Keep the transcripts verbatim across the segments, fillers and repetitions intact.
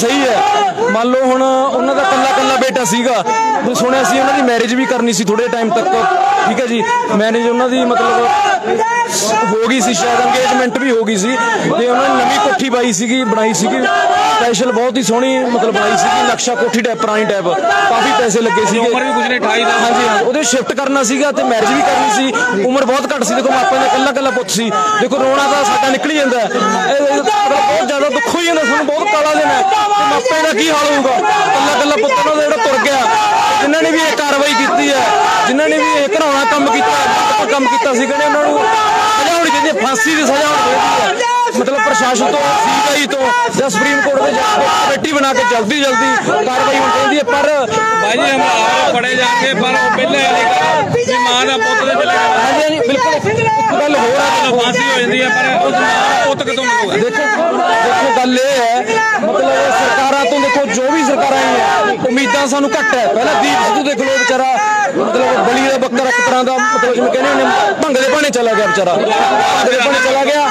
सही है। मान लो हुण उन्हां दा कल्ला कल्ला बेटा सीगा, सुनिया सी उन्हां दी मैरिज भी करनी सी थोड़े टाइम तक, ठीक है जी। मैरिज उन्हां दी मतलब हो गई सी, शायद अंगेजमेंट भी हो गई सी, ते उन्होंने नवी कोठी पाई सीगी, बनाई सीगी स्पैशल, बहुत ही सोहनी मतलब बनाई सीगी, नक्शा कोठी टाइप पुरानी टाइप, काफ़ी पैसे लगे सीगे। उम्र भी कुछ नहीं अठाई हाँ जी हाँ, वो शिफ्ट करना सीगा ते मैरिज भी करनी सी, उम्र बहुत घट सी। देखो मापे का कल्ला कल्ला पुੱਤ सी, देखो रोना तो साडा निकली जाता है, बहुत ज़्यादा दुख हो जाता, सानूं बहुत काला दिन है। मापे का की हाल होगा, कल्ला कल्ला पुੱਤ उन्होंने जो तुर गया, जिन्होंने भी ये कार्रवाई की है, जिन्होंने भी ये घिनौना काम किया काम किया सी, कहने उन्होंने सजा होनी चाहिए, फांसी की सजा होनी चाहिए। मतलब प्रशासन तो सीबीआई तो या सुप्रीम कोर्ट में कमेटी बना के जल्दी जल्दी कार्रवाई होनी चाहिए। पर भाई जी हम फड़े जाएंगे, पर पहले मां का पुੱਤ दे चले गए। हाँ जी बिल्कुल, एक गल हो रहा है, फांसी हो जाती है, पर उस पुੱਤ कितों मिलेगा? देखो देखो गल ये है, मतलब सरकारां तो देखो जो भी सरकार आई है, उम्मीदां सानू घट है। पहला दीप सिद्धू देख लो बेचारा, मतलब बली का बक्कर एक तरह का, मतलब जिवें कहने भंग दे भाने चला गया बेचारा, भंग दे भाने चला गया।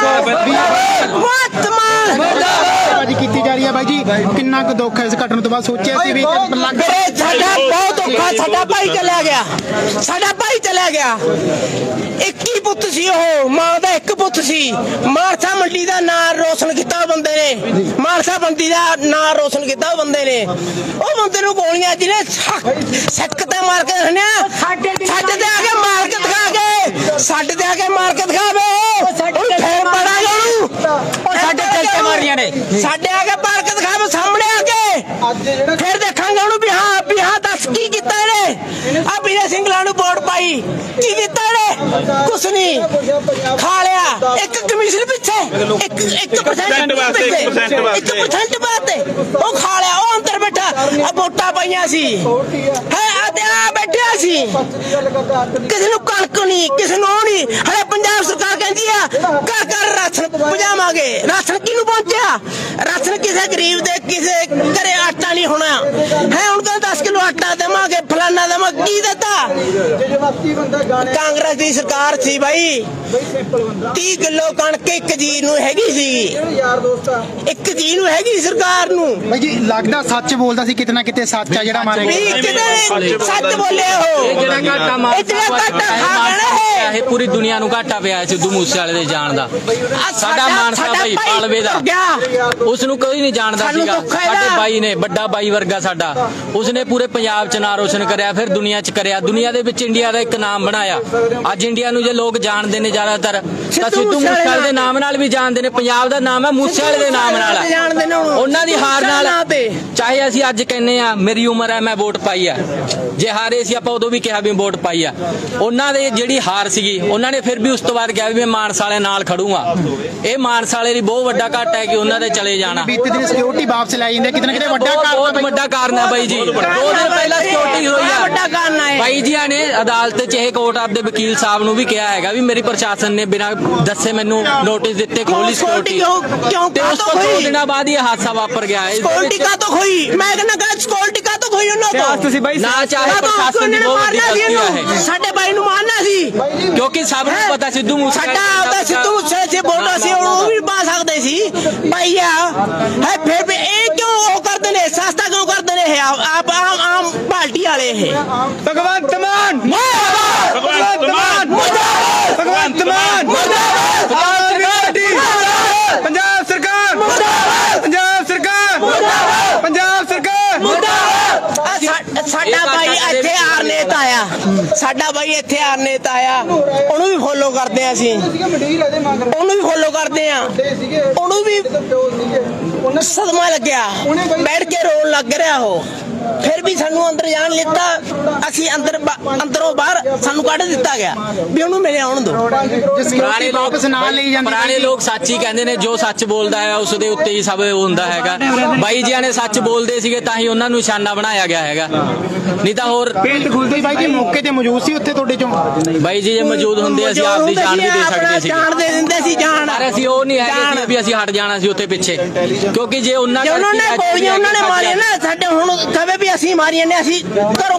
जी की जा रही है भाई जी, किन्ना क दुख है इस घटना तो बाद सोचा सी भी बहुत औखा, साडा भाई चला गया, साडा भाई चला गया। एक ही पुੱਤ सी, ਉਹ ਮਾਂ ਦਾ ਇੱਕ ਪੁੱਤ ਸੀ। ਮਾਨਸਾ ਮੰਡੀ ਦਾ ਨਾਂ ਰੋਸ਼ਨ ਕੀਤਾ ਬੰਦੇ ਨੇ, ਮਾਨਸਾ ਮੰਡੀ ਦਾ ਨਾਂ ਰੋਸ਼ਨ ਕੀਤਾ ਬੰਦੇ ਨੇ। ਉਹ ਬੰਦੇ ਨੂੰ ਗੋਲੀਆਂ ਜਿਹਨੇ ਸੱਕ ਤੇ ਮਾਰ ਕੇ ਹਨਿਆ, ਸਾਡੇ ਤੇ ਆ ਕੇ ਮਾਰ ਕੇ ਦਿਖਾ ਕੇ, ਸਾਡੇ ਤੇ ਆ ਕੇ ਮਾਰ ਕੇ ਦਿਖਾਵੇ, ਉਹ ਫੇਰ ਬੜਾ ਉਹਨੂੰ ਸਾਡੇ ਦਿਲ ਤੇ ਮਾਰੀਆਂ ਨੇ, ਸਾਡੇ ਆ ਕੇ ਮਾਰ ਕੇ ਦਿਖਾਵੇ ਸਾਹਮਣੇ ਆ ਕੇ, ਫਿਰ ਦੇਖਾਂਗੇ ਉਹਨੂੰ ਵੀ ਹਾਂ ਵੀ ਹਾਂ ਦੱਸ ਕੀ ਕੀਤਾ ਇਹਨੇ। ਆ ਵੀਰੇ ਸਿੰਘਲਾ ਨੂੰ ਵੋਟ ਪਾਈ, ਕੀ ਕੀਤਾ ਇਹਨੇ? ਕੁਛ ਨਹੀਂ, ਖਾ ਲਿਆ ਇੱਕ ਕਮਿਸ਼ਨ ਪਿੱਛੇ, ਇੱਕ ਇੱਕ ਪਰਸੈਂਟ ਵਾਸਤੇ, ਇੱਕ ਪਰਸੈਂਟ ਵਾਸਤੇ ਉਹ ਖਾ ਲਿਆ। ਉਹ ਅੰਦਰ ਬੈਠਾ, ਆ ਵੋਟਾਂ ਪਾਈਆਂ ਸੀ ਹੈ, ਆ ਤੇ ਆ ਬੈਠਿਆ ਸੀ, ਕਿਸੇ ਨੂੰ ਕਣਕ ਨਹੀਂ, ਕਿਸੇ ਨੂੰ ਨਹੀਂ। ਹਲੇ ਪੰਜਾਬ ਸਰਕਾਰ ਕਹਿੰਦੀ ਆ ਘਰ ਘਰ ਰਾਸ਼ਨ ਪਹੁੰਚਾਵਾਂਗੇ, ਰਾਸ਼ਨ ਕਿਹਨੂੰ ਪਹੁੰਚਿਆ? ਰਾਸ਼ਨ ਕਿਸੇ ਗਰੀਬ ਦੇ ਕਿਸੇ ਘਰੇ ਆਟਾ ਨਹੀਂ ਹੋਣਾ ਹੈ। ਹੁਣ ਕਹਿੰਦਾ दस किलो आटा देवांगे, फलाना देवांगे, की देता? कांग्रेस की सरकार सी भाई, तीह किलो कणक एक जी नूं हैगी सी, एक जी नूं हैगी सरकार नूं। भाई जी लगदा सच बोलदा सी, कितना किते सच आ जेड़ा मारे सच बोले हो, इतना घाटा खा गए है। पूरी दुनिया नूं घाटा पिया सिद्धू मूसेवाले दे जान दा, साडा मानसा भाई पालवे दा, उस नूं कोई नहीं जानदा सीगा। साडे बाई ने बड़ा बाई वर्गा साडा, उसने पूरे पंजाब च नाम रोशन करिया, फिर दुनिया च करिया, दुनिया दे विच इंडिया दा एक नाम बनाया। अज इंडिया नूं जे लोग जानदे ने ज्यादातर तां सिद्धू मूसेवाले दे नाम नाल भी जानदे ने, पंजाब दा नाम है मूसेवाले दे नाम नाल। उन्हां दी हार नाल चाहे असीं अज कहने आ मेरी उम्र है मैं वोट पाई है, जे हारे सी आपां उदों भी कहा भी वोट पाई है। उन्हां दे जिहड़ी हार सीगी, उन्हां ने फिर भी उस तो बाद कहा भी मैं मानसा वाले नाल खड़ूंगा। ਇਹ ਮਾਨਸਾ ਵਾਲੇ ਦੀ ਬਹੁਤ ਵੱਡਾ ਘਾਟਾ ਹੈ ਕਿ ਉਹਨਾਂ ਦੇ ਚਲੇ ਜਾਣਾ। ਬੀਤੇ ਦਿਨ ਸਿਕਿਉਰਿਟੀ ਵਾਪਸ ਲੈ ਜਾਂਦੇ, ਕਿਤੇ ਨਾ ਕਿਤੇ ਵੱਡਾ ਕਾਰਨ, ਬਹੁਤ ਵੱਡਾ ਕਾਰਨ ਹੈ ਬਾਈ ਜੀ। ਦੋ ਦਿਨ ਪਹਿਲਾਂ ਸਿਕਿਉਰਿਟੀ ਹੋਈ ਹੈ, ਵੱਡਾ ਕਾਰਨ ਹੈ। ਬਾਈ ਜੀਆਂ ਨੇ ਅਦਾਲਤ 'ਚ ਇਹ ਕੋਰਟ ਆਪ ਦੇ ਵਕੀਲ ਸਾਹਿਬ ਨੂੰ ਵੀ ਕਿਹਾ ਹੈਗਾ ਵੀ ਮੇਰੀ ਪ੍ਰਸ਼ਾਸਨ ਨੇ ਬਿਨਾਂ ਦੱਸੇ ਮੈਨੂੰ ਨੋਟਿਸ ਦਿੱਤੇ ਖੋਲੀ ਸਿਕਿਉਰਿਟੀ, ਤੇ ਉਸ ਤੋਂ ਦੋ ਦਿਨਾਂ ਬਾਅਦ ਇਹ ਹਾਦਸਾ ਵਾਪਰ ਗਿਆ। ਸਿਕਿਉਰਿਟੀ ਕਾ ਤੋਂ ਖੋਈ, ਮੈਂ ਕਹਿੰਦਾ ਕਿ ਸਿਕਿਉਰਿਟੀ ਕਾ ਤੋਂ ਖੋਈ ਉਹਨਾਂ ਤੋਂ, ਤੁਸੀਂ ਬਾਈ ਨਾ ਚਾਹੇ ਪ੍ਰਸ਼ਾਸਨ ਦੀ ਬਹੁਤ ਵੱਡੀ ਗਲਤੀ ਹੈ। ਸਾਡੇ ਬਾਈ ਨੂੰ ਮਾਰਨਾ ਸੀ, ਕਿਉਂਕਿ ਸਭ ਨੂੰ ਪਤਾ ਸਿੱਧੂ ਮੂਸੇ ਸਾਡਾ ਆਪਦਾ ਸਿੱਧੂ ਮੂਸੇ ਸੇ ਵੋਟਾਂ ਸੀ, ਉਹ ਵੀ ਪਾ ਸਕਦੇ ਸੀ ਭਈਆ ਹੈ। ਫਿਰ ਵੀ ਇਹ ਕਿਉਂ ਉਹ ਕਰਦੇ ਨੇ, ਸਸਤਾ ਕਿਉਂ ਕਰਦੇ ਨੇ? ਆਪ ਆਮ ਆਮ ਪਾਰਟੀ ਵਾਲੇ ਇਹ ਭਗਵੰਤ ਮਾਨ ਮੁਰਦਾਬਾਦ, ਭਗਵੰਤ ਮਾਨ ਮੁਰਦਾਬਾਦ, ਭਗਵੰਤ ਮਾਨ ਮੁਰਦਾਬਾਦ, ਪੰਜਾਬ ਸਰਕਾਰ ਮੁਰਦਾਬਾਦ, ਪੰਜਾਬ ਸਰਕਾਰ ਮੁਰਦਾਬਾਦ, ਪੰਜਾਬ ਸਰਕਾਰ ਮੁਰਦਾਬਾਦ। ਸਾਡਾ ਬਾਈ ਇੱਥੇ ਆਰਨੇਤ ਆਇਆ, ਸਾਡਾ ਬਾਈ ਇੱਥੇ ਆਰਨੇਤ ਆਇਆ, ਉਹਨੂੰ ਵੀ ਫੋਲੋ ਕਰਦੇ ਆ ਅਸੀਂ, ਉਹਨੂੰ ਵੀ ਫੋਲੋ ਕਰਦੇ ਆ, ਉਹਨੂੰ ਵੀ ਸਦਮਾ ਲੱਗਿਆ, ਬੈਠ ਕੇ ਰੋਣ ਲੱਗ ਰਿਹਾ ਉਹ। फिर भी सानू अंदर जान लिता, असी अंदर अंदरों बाहर सानू कढ़ दिता गया भी उन्होंने मेरे आउण दो। पुराने लोग पुराने लोग सच ही कहते ने, जो सच बोलदा है उस दे उत्ते ही सब हुंदा हैगा। बाई जी ने सच बोलदे सीगे तां ही उन्हां नूं निशाना बनाया गया हैगा, नहीं तां होर पिंड खुलदे बाई जी मौके ते मौजूद सी उत्थे तुहाडे चों। बाई जी जे मौजूद हुंदे असीं आप दी जान भी दे सकदे सी, जान दे दिंदे सी जान, पर असीं ओह नहीं है भी असीं हट जाना सी उत्थे पिछे, क्योंकि जे उन्हां उन्होंने गोलियां उन्होंने मारियां ना साडे हुण कवे भी असीं मारियां ने, असीं घरों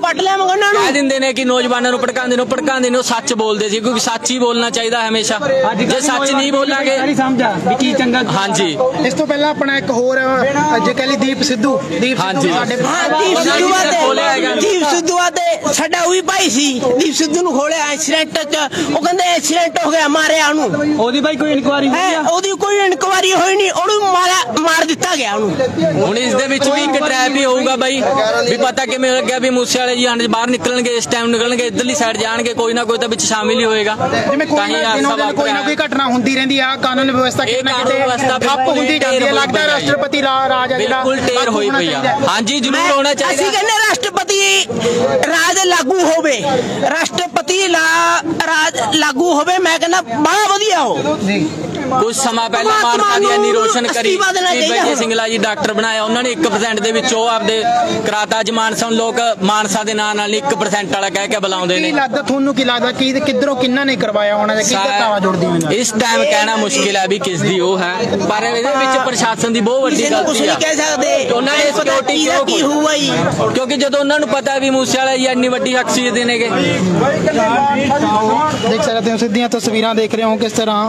ਕੱਢ ਲਿਆਵਾਂਗੇ ਉਹਨਾਂ ਨੂੰ। ਕਹਿ ਦਿੰਦੇ ਨੇ ਕਿ ਨੌਜਵਾਨਾਂ ਨੂੰ ਭੜਕਾਉਂਦੇ ਨੇ, ਭੜਕਾਉਂਦੇ ਨੇ, ਉਹ ਸੱਚ ਬੋਲਦੇ ਸੀ ਕਿਉਂਕਿ ਸੱਚ ਹੀ ਬੋਲਣਾ ਚਾਹੀਦਾ ਹਮੇਸ਼ਾ। ਜੇ ਸੱਚ ਨਹੀਂ ਬੋਲਾਂਗੇ ਹਾਂਜੀ। ਇਸ ਤੋਂ ਪਹਿਲਾਂ ਆਪਣਾ ਇੱਕ ਹੋਰ ਜੇ ਕਹ ਲਈ ਦੀਪ ਸਿੱਧੂ, ਦੀਪ ਹਾਂਜੀ ਸਾਡੇ ਦੀਪ ਸਿੱਧੂ ਦੀਪ ਸਿੱਧੂ ਤੇ ਸਾਡਾ ਉਹੀ ਭਾਈ ਸੀ। ਦੀਪ ਸਿੱਧੂ ਨੂੰ ਖੋਲਿਆ ਐਕਸੀਡੈਂਟ ਚ, ਉਹ ਕਹਿੰਦੇ ਐਕਸੀਡੈਂਟ ਹੋ ਗਿਆ, ਮਾਰਿਆ ਉਹਨੂੰ। ਉਹਦੀ ਬਾਈ ਕੋਈ ਇਨਕੁਆਰੀ ਹੈ ਉਹਦੀ ਕੋਈ ਇਨਕੁਆਰੀ ਹੋਈ ਨਹੀਂ, ਉਹਨੂੰ ਮਾਰਿਆ, ਮਾਰ ਦਿੱਤਾ ਗਿਆ ਉਹਨੂੰ। ਹੁਣ ਇਸ ਦੇ ਵਿੱਚ ਵੀ ਇੱਕ ਟ੍ਰੈਪ ਹੀ ਹੋਊਗਾ ਬਾਈ, ਵੀ ਪਤਾ ਕਿਵੇਂ ਲੱਗਿਆ ਵੀ ਮੂਸੇ ਵਾਲੇ ਜੀ ਆਂਦੇ ਬਾਹਰ ਨਿਕਲਣਗੇ, ਇਸ ਟਾਈਮ ਨਿਕਲਣਗੇ, ਇੱਧਰਲੀ ਸਾਈਡ ਜਾਣਗੇ, ਕੋਈ ਨਾ ਕੋਈ ਤਾਂ ਵਿੱਚ ਸ਼ਾਮਿਲ ਹੀ ਹੋਏਗਾ। ਜਿਵੇਂ ਕੋਈ ਨਾ ਕੋਈ ਨਾ ਕੋਈ ਘਟਨਾ ਹੁੰਦੀ ਰਹਿੰਦੀ ਆ, ਕਾਨੂੰਨ ਵਿਵਸਥਾ ਕਿਤੇ ਨਾ ਕਿਤੇ ਠੱਪ ਹੁੰਦੀ ਜਾਂਦੀ ਹੈ। ਲੱਗਦਾ ਰਾਸ਼ਟਰਪਤੀ ਰਾਜ ਬਿਲਕੁਲ ਟੇਰ ਹੋਈ ਪਈ ਆ। ਹਾਂਜੀ ਜ਼ਰੂਰ ਹੋਣਾ ਚਾਹੀਦਾ। ਅਸੀਂ ਕਹਿੰਦੇ ਰਾਸ਼ਟਰਪਤੀ ਰਾਜ ਲਾਗੂ ਹੋਵੇ, ਰਾਸ਼ਟਰਪਤੀ ਰਾਜ ਲਾਗੂ ਹੋਵੇ। ਮੈਂ ਕਹਿੰਦਾ ਬੜਾ ਵਧੀਆ ਹੋ। ਕੁਝ ਸਮਾਂ ਪਹਿਲਾਂ ਮਾਨਸਾ ਦੀ ਇੰਨੀ ਰੋਸ਼ਨ ਕਰੀ ਬਈ ਸਿੰਗਲਾ ਜੀ ਡਾਕਟਰ ਬਣਾਇਆ, ਉਹਨਾਂ ਨੇ ਇੱਕ ਪਰਸੈਂਟ ਦੇ ਵਿੱਚ ਉਹ ਆਪਦੇ ਕਰਾਤਾ। ਅੱਜ ਮਾਨਸਾ ਨੂੰ ਲੋਕ ਮਾਨਸਾ ਦੇ ਨਾਂ ਨਾਲ ਇੱਕ ਪਰਸੈਂਟ ਵਾਲਾ ਕਹਿ ਕੇ ਬੁਲਾਉਂਦੇ ਨੇ। ਕੀ ਲੱਗਦਾ ਤੁਹਾਨੂੰ, ਕੀ ਲੱਗਦਾ ਕਿ ਕਿੱਧਰੋਂ ਕਿੰਨਾ ਨੇ ਕਰਵਾਇਆ ਹੋਣਾ ਜਾਂ ਕਿੱਧਰ ਤਾਵਾ ਜੁੜਦੀ ਹੋਣੀ? ਇਸ ਟਾਈਮ ਕਹਿਣਾ ਮੁਸ਼ਕਿਲ ਹੈ ਵੀ ਕਿਸ ਦੀ ਉਹ ਹੈ, ਪਰ ਇਹਦੇ ਵਿੱਚ ਪ੍ਰਸ਼ਾਸਨ ਦੀ ਬਹੁਤ ਵੱਡੀ ਗਲਤੀ ਆ। ਕਹਿ ਸਕਦੇ ਉਹਨਾਂ ਨੇ ਸਿਕਿਉਰਿਟੀ ਕੀ ਹੋਊਗਾ ਜੀ, ਕਿਉਂਕਿ ਜਦੋਂ ਉਹਨਾਂ ਨੂੰ ਪਤਾ ਵੀ ਮੂਸੇ ਵਾਲੇ ਜੀ ਇੰਨੀ ਵੱਡੀ ਸ਼ਖਸੀਅਤ ਨੇਗੇ। ਦੇਖ ਸਕਦੇ ਹੋ ਸਿੱਧੀਆਂ ਤਸਵੀਰਾਂ ਦੇਖ ਰਹੇ ਹੋ ਕਿਸ ਤਰ੍ਹਾਂ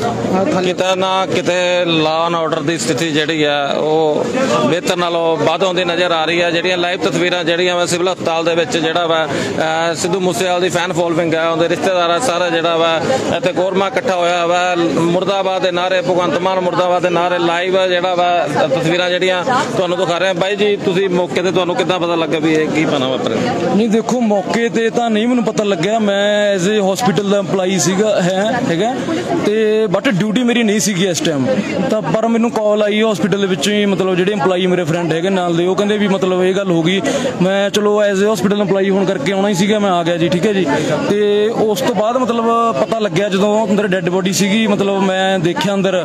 ਕਿਤੇ ਨਾ ਕਿਤੇ ਲਾਅ ਐਂਡ ਆਰਡਰ ਦੀ ਸਥਿਤੀ ਜਿਹੜੀ ਆ ਉਹ ਬਿਹਤਰ ਨਾਲੋਂ ਵੱਧ ਆਉਂਦੀ ਨਜ਼ਰ ਆ ਰਹੀ ਹੈ। ਜਿਹੜੀਆਂ ਲਾਈਵ ਤਸਵੀਰਾਂ ਜਿਹੜੀਆਂ ਵਾ ਸਿਵਲ ਹਸਪਤਾਲ ਦੇ ਵਿੱਚ ਜਿਹੜਾ ਵਾ ਸਿੱਧੂ ਮੂਸੇਵਾਲੇ ਦੀ ਫੈਨ ਫੋਲੋਇੰਗ ਹੈ, ਉਹਦੇ ਰਿਸ਼ਤੇਦਾਰਾਂ ਸਾਰਾ ਜਿਹੜਾ ਵਾ ਇੱਥੇ ਕੋਰਮਾ ਇਕੱਠਾ ਹੋਇਆ ਵਾ। ਮੁਰਦਾਬਾਦ ਦੇ ਨਾਰੇ, ਭਗਵੰਤ ਮਾਨ ਮੁਰਦਾਬਾਦ ਦੇ ਨਾਰੇ ਲਾਈਵ ਜਿਹੜਾ ਵਾ ਤਸਵੀਰਾਂ ਜਿਹੜੀਆਂ ਤੁਹਾਨੂੰ ਦਿਖਾ ਰਹੇ। ਬਾਈ ਜੀ ਤੁਸੀਂ ਮੌਕੇ ਤੇ ਤੁਹਾਨੂੰ ਕਿੱਦਾਂ ਪਤਾ ਲੱਗਾ ਵੀ ਇਹ ਕੀ ਬਣਾ ਵਾਪਰਿਆ? ਨਹੀਂ ਦੇਖੋ ਮੌਕੇ ਤੇ ਤਾਂ ਨਹੀਂ ਮੈਨੂੰ ਪਤਾ ਲੱਗਿਆ, ਮੈਂ ਐਜ਼ ਏ ਹਸਪੀਟਲ ਦਾ EMPLOYEE ਸੀਗਾ ਹੈ ਹੈਗਾ ਤੇ ਬਟ ਡਿਊਟੀ ਮੇਰੀ ਨਹੀਂ ਸੀਗੀ ਇਸ ਟਾਈਮ ਤਾਂ, ਪਰ ਮੈਨੂੰ ਕਾਲ ਆਈ ਹਸਪੀਟਲ ਦੇ ਵਿੱਚੋਂ ਹੀ, ਮਤਲਬ ਜਿਹੜੇ EMPLOYEE ਮੇਰੇ ਫਰੈਂਡ ਹੈਗੇ ਨਾਲ ਦੇ, ਉਹ ਕਹਿੰਦੇ ਵੀ ਮਤਲਬ ਇਹ ਗੱਲ ਹੋ ਗਈ। ਮੈਂ ਚਲੋ ਐਜ਼ ਏ ਹਸਪੀਟਲ EMPLOYEE ਹੋਣ ਕਰਕੇ ਆਉਣਾ ਹੀ ਸੀਗਾ, ਮੈਂ ਆ ਗਿਆ ਜੀ। ਠੀਕ ਹੈ ਜੀ। ਤੇ ਉਸ ਤੋਂ ਬਾਅਦ ਮਤਲਬ ਪਤਾ ਲੱਗਿਆ ਜਦੋਂ ਅੰਦਰ ਡੈੱਡ ਬੋਡੀ ਸੀਗੀ, ਮਤਲਬ ਮੈਂ ਦੇਖਿਆ ਅੰਦਰ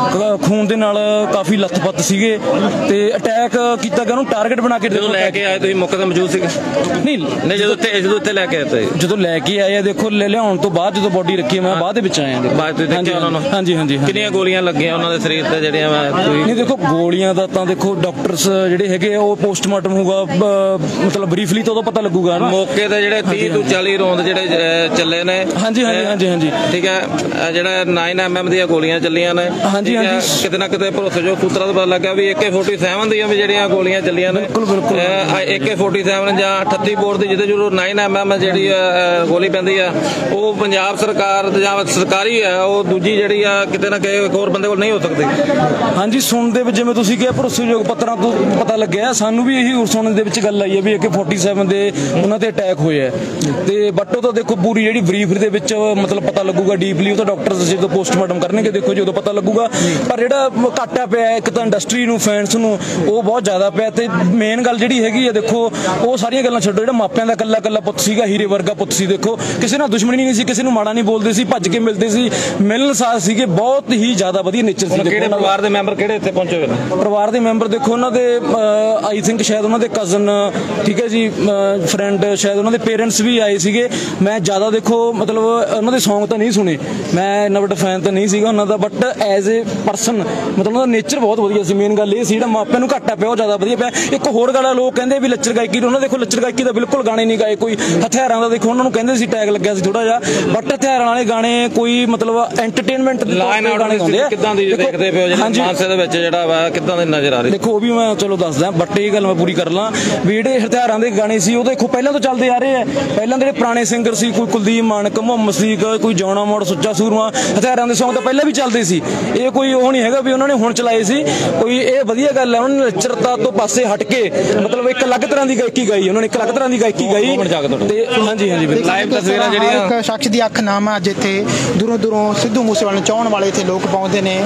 ਖੂਨ ਦੇ ਨਾਲ ਕਾਫੀ ਲੱਥਪੱਥ ਸੀਗੇ ਤੇ ਅਟੈਕ ਕੀਤਾ ਗਿਆ, ਉਹਨੂੰ ਟਾਰਗੇਟ ਬਣਾ ਕੇ। ਜਦੋਂ ਲੈ ਕੇ ਆਏ ਤੁਸੀਂ ਮੌਕੇ ਤੇ ਮੌਜੂਦ ਸੀਗੇ? ਨਹੀਂ ਨਹੀਂ ਜਦੋਂ ਇੱਥੇ ਜਦੋਂ ਇੱਥੇ ਲੈ ਕੇ ਆਏ ਜਦੋਂ ਲੈ ਕੇ ਆਏ ਆ, ਦੇਖੋ ਲੈ ਲਿਆਉਣ ਤੋਂ ਬਾਅਦ ਜਦੋਂ ਬੋਡੀ ਰੱਖੀ ਮੈਂ ਬਾਅਦ ਦੇ ਵਿੱਚ ਆਇਆ। ਬਾਅਦ ਵਿੱਚ ਦੇਖਿਆ ਉਹਨਾਂ ਨੂੰ? ਹਾਂਜੀ ਹਾਂਜੀ। ਕਿੰਨੀਆਂ ਗੋਲੀਆਂ ਲੱਗੀਆਂ ਉਹਨਾਂ ਦੇ ਸਰੀਰ ਤੇ ਜਿਹੜੀਆਂ? ਨਹੀਂ ਦੇਖੋ ਗੋਲੀਆਂ ਦਾ ਤਾਂ ਦੇਖੋ ਡਾਕਟਰਸ ਜਿਹੜੇ ਹੈਗੇ ਉਹ ਪੋਸਟਮਾਰਟਮ ਹੋਊਗਾ, ਮਤਲਬ ਬਰੀਫਲੀ ਤਾਂ ਉਦੋਂ ਪਤਾ ਲੱਗੂਗਾ ਨਾ। ਮੌਕੇ ਤੇ ਜਿਹੜੇ ਤੀਹ ਤੋਂ ਚਾਲੀ ਰੌਂਦ ਜਿਹੜੇ ਚੱਲੇ ਨੇ? ਹਾਂਜੀ ਹਾਂਜੀ ਹਾਂਜੀ ਹਾਂਜੀ। ਠੀਕ ਹੈ। ਜਿਹੜਾ ਨਾਈਨ ਐਮ ਐਮ ਦੀਆਂ ਗੋਲੀਆਂ ਚੱਲੀਆਂ ਨੇ? ਹਾਂਜੀ ਹਾਂਜੀ। ਕਿਤੇ ਨਾ ਕਿਤੇ ਭਰੋਸੇਯੋਗ ਸੂਤਰਾਂ ਤੋਂ ਪਤਾ ਲੱਗਾ ਵੀ ਏ ਕੇ ਫੋਰਟੀ ਸੈਵਨ ਦੀਆਂ ਵੀ ਜਿਹੜੀਆਂ ਗੋਲੀਆਂ ਚੱਲੀਆਂ ਨੇ। ਬਿਲਕੁਲ ਬਿਲਕੁਲ। ਏ ਕੇ ਫੋਰਟੀ ਸੈਵਨ ਜਾਂ ਅਠੱਤੀ ਬੋਰ ਦੀ ਜਿਹਦੇ ਜਦੋਂ ਨਾਈਨ ਐਮ ਐਮ ਜਿਹੜੀ ਗੋਲੀ ਪੈਂਦੀ ਆ ਉਹ ਪੰਜਾਬ ਸਰਕਾਰ ਜਾਂ ਸਰਕਾਰੀ ਆ, ਉਹ ਦੂਜੀ ਜਿਹੜੀ ਆ ਕਿਤੇ ਨਾ ਕਿਤੇ ਹੋਰ ਬੰਦੇ ਕੋਲ ਨਹੀਂ ਹੋ ਸਕਦੀ। ਹਾਂਜੀ ਸੁਣਨ ਦੇ ਵਿੱਚ ਜਿਵੇਂ ਤੁਸੀਂ ਕਿਹਾ ਭਰੋਸੇਯੋਗ ਪੱਤਰਾਂ ਤੋਂ ਪਤਾ ਲੱਗਿਆ, ਸਾਨੂੰ ਵੀ ਇਹੀ ਸੁਣਨ ਦੇ ਵਿੱਚ ਗੱਲ ਆਈ ਹੈ ਵੀ ਏ ਕੇ ਫੋਰਟੀ ਸੈਵਨ ਦੇ ਉਹਨਾਂ ਤੇ ਅਟੈਕ ਹੋਇਆ ਤੇ ਬਟ ਉਹ ਤਾਂ ਦੇਖੋ ਪੂਰੀ ਜਿਹੜੀ ਬਰੀਫ ਦੇ ਵਿੱਚ ਮਤਲਬ ਪਤਾ ਲੱਗੂਗਾ ਡੀਪਲੀ, ਉਹ ਤਾਂ ਡਾਕਟਰਸ ਜਦੋਂ ਪੋਸਟਮਾਰਟਮ ਕਰਨਗੇ ਦੇਖੋ ਜੀ ਉਦੋਂ ਪਤਾ ਲੱਗੂਗਾ। ਪਰ ਜਿਹੜਾ ਘਾਟਾ ਪਿਆ ਇੱਕ ਤਾਂ ਇੰਡਸਟਰੀ ਨੂੰ, ਫੈਨਸ ਨੂੰ, ਉਹ ਬਹੁਤ ਜ਼ਿਆਦਾ ਪਿਆ ਤੇ ਮੇਨ ਗੱਲ ਜਿਹੜੀ ਹੈਗੀ ਆ ਦੇਖੋ ਉਹ ਸਾਰੀਆਂ ਗੱਲਾਂ ਛੱਡੋ, ਜਿਹੜਾ ਮਾਪਿਆਂ ਦਾ ਕੱਲਾ ਕੱਲਾ ਪੁੱਤ ਸੀਗਾ, ਹੀਰੇ ਵਰਗਾ ਪੁੱਤ ਸੀ। ਦੇਖੋ ਕਿਸੇ ਨਾਲ ਦੁਸ਼ਮਣੀ ਨਹੀਂ ਸੀ, ਕਿਸੇ ਨੂੰ ਮਾੜਾ ਨਹੀਂ ਬੋਲਦੇ ਸੀ, ਭੱਜ ਕੇ ਮਿਲਦੇ ਸੀ, ਮਿਲਣਸਾਰ ਸੀਗੇ, ਬਹੁਤ ਹੀ ਜ਼ਿਆਦਾ ਵਧੀਆ ਨੇਚਰ ਸੀ। ਕਿਹੜੇ ਪਰਿਵਾਰ ਦੇ ਮੈਂਬਰ ਕਿਹੜੇ ਇੱਥੇ ਪਹੁੰਚੇ ਹੋਏ ਨੇ? ਪਰਿਵਾਰ ਦੇ ਮੈਂਬਰ ਦੇਖੋ ਉਹਨਾਂ ਦੇ ਆਈ ਥਿੰਕ ਸ਼ਾਇਦ ਉਹਨਾਂ ਦੇ ਕਜ਼ਨ, ਠੀਕ ਹੈ ਜੀ, ਫਰੈਂਡ, ਸ਼ਾਇਦ ਉਹਨਾਂ ਦੇ ਪੇਰੈਂਟਸ ਵੀ ਆਏ ਸੀਗੇ। ਮੈਂ ਜ਼ਿਆਦਾ ਦੇਖੋ ਮਤਲਬ ਉਹਨਾਂ ਦੇ ਸੌਂਗ ਤਾਂ ਨਹੀਂ ਸੁਣੇ, ਮੈਂ ਇੰਨਾ ਵੱਡਾ ਫੈਨ ਤਾਂ ਨਹੀਂ ਸੀਗਾ ਉਹਨਾਂ ਦਾ, ਬਟ ਐਜ਼ ਏ ਪਰਸਨ ਮਤਲਬ ਉਹਨਾਂ ਦਾ ਨੇਚਰ ਬਹੁਤ ਵਧੀਆ ਸੀ। ਮੇਨ ਗੱਲ ਇਹ ਸੀ ਜਿਹੜਾ ਮਾਪਿਆਂ ਨੂੰ ਘਾਟਾ ਪਿਆ ਉਹ ਜ਼ਿਆਦਾ ਵਧੀਆ ਪਿਆ। ਇੱਕ ਹੋਰ ਗੱਲ ਆ, ਲੋਕ ਕਹਿੰਦੇ ਵੀ ਲੱਚਰ ਗਾਇਕੀ, ਉਹਨਾਂ ਦੇਖੋ ਲੱਚਰ ਗਾਇਕੀ ਦਾ ਬਿਲਕੁਲ ਗਾਣੇ ਨਹੀਂ ਗਾਏ, ਕੋਈ ਹਥਿਆਰਾਂ ਦਾ ਦੇਖੋ ਉਹਨਾਂ ਨੂੰ ਕਹਿੰਦੇ ਸੀ ਟੈਗ ਲੱਗਿਆ ਸੀ ਥੋੜਾ ਜਿਹਾ, ਬਟ ਹਥਿਆਰਾਂ ਵਾਲੇ ਗਾਣੇ ਕੋਈ ਮਤਲਬ ਐਂਟਰਟੇਨਮੈਂਟ ਗਾਣੇ ਗਾਉਂਦੇ ਆ। ਕਿੱਦਾਂ ਦੀ ਦੇਖਦੇ ਪਿਓ ਜਿਹੜੇ ਮਾਨਸੇ ਦੇ ਵਿੱਚ ਜਿਹੜਾ ਵਾ ਕਿੱਦਾਂ ਦੀ ਨਜ਼ਰ ਆ ਰਹੀ? ਦੇਖੋ ਉਹ ਵੀ ਮੈਂ ਚਲੋ ਦੱਸਦਾ, ਬਟ ਇਹ ਗੱਲ ਮੈਂ ਪੂਰੀ ਕਰ ਲਾਂ ਵੀ ਜਿਹੜੇ ਹਥਿਆਰਾਂ ਦੇ ਗਾਣੇ ਸੀ ਉਹ ਦੇਖੋ ਪਹਿਲਾਂ ਤੋਂ ਚੱਲਦੇ ਆ ਰਹੇ ਆ। ਪਹਿਲਾਂ ਜਿਹੜੇ ਪੁਰਾਣੇ ਸਿੰਗਰ ਸੀ, ਕੋਈ ਕੁਲਦੀਪ ਮਾਨਕ, ਮੁਹੰਮਦ ਸੀਕ, ਕੋਈ ਜੌਣਾ ਮੋੜ, ਸੁੱਚਾ ਸੂਰਮਾ, ਹਥਿਆਰਾਂ ਦੇ ਸੌਂਗ ਤਾਂ ਪਹਿਲਾਂ ਵੀ ਚੱਲਦੇ ਸੀ। ਇਹ ਕੋਈ ਉਹ ਨਹੀਂ ਹੈਗਾ ਵੀ ਉਹਨਾਂ ਨੇ ਹੁਣ ਚਲਾਏ ਸੀ, ਕੋਈ ਇਹ ਵਧੀਆ ਗੱਲ ਹੈ। ਉਹਨਾਂ ਨੇ ਲੱਚਰਤਾ ਤੋਂ ਪਾਸੇ ਹਟ ਕੇ ਮਤਲਬ ਇੱਕ ਅਲੱਗ ਤਰ੍ਹਾਂ ਦੀ ਗਾਇਕੀ ਗਾਈ, ਉਹਨਾਂ ਨੇ ਇੱਕ ਅਲੱਗ ਤਰ੍ਹਾਂ ਦੀ ਗਾਇਕੀ ਗਾਈ ਤੇ ਹਾਂਜੀ ਹਾਂਜੀ ਲਾਈਵ ਤਸਵੀਰਾਂ ਜਿਹੜੀਆਂ ਇੱਕ ਸ਼ਖਸ ਦੀ ਅੱਖ ਨਾਮ ਅੱਜ ਇੱਥੇ ਦੂਰੋਂ ਦੂਰੋਂ ਸਿੱਧੂ ਮੂਸੇਵਾਲੇ ਨੂੰ ਚਾਹਣ ਵਾਲੇ ਇੱਥੇ ਲੋਕ ਪਹੁੰਚਦੇ ਨੇ,